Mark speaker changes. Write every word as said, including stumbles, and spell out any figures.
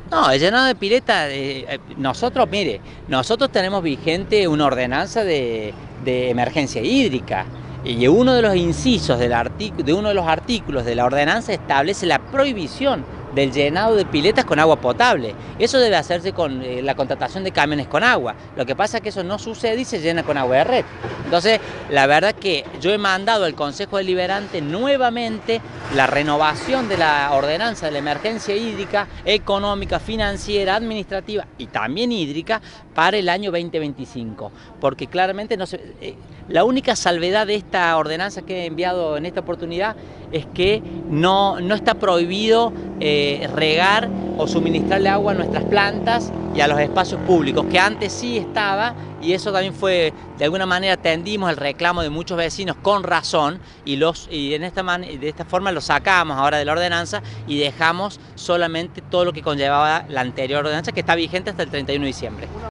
Speaker 1: No, el llenado de pileta, eh, eh, nosotros, mire, nosotros tenemos vigente una ordenanza de, de emergencia hídrica y uno de los incisos del artículo, de uno de los artículos de la ordenanza establece la prohibición del llenado de piletas con agua potable. Eso debe hacerse con eh, la contratación de camiones con agua. Lo que pasa es que eso no sucede y se llena con agua de red. Entonces, la verdad que yo he mandado al Consejo Deliberante nuevamente la renovación de la ordenanza de la emergencia hídrica, económica, financiera, administrativa y también hídrica para el año veinte veinticinco. Porque claramente no se, eh, la única salvedad de esta ordenanza que he enviado en esta oportunidad es que no, no está prohibido eh, regar o suministrarle agua a nuestras plantas y a los espacios públicos, que antes sí estaba, y eso también fue, de alguna manera atendimos el reclamo de muchos vecinos con razón, y, los, y en esta man, de esta forma lo sacamos ahora de la ordenanza y dejamos solamente todo lo que conllevaba la anterior ordenanza, que está vigente hasta el treinta y uno de diciembre.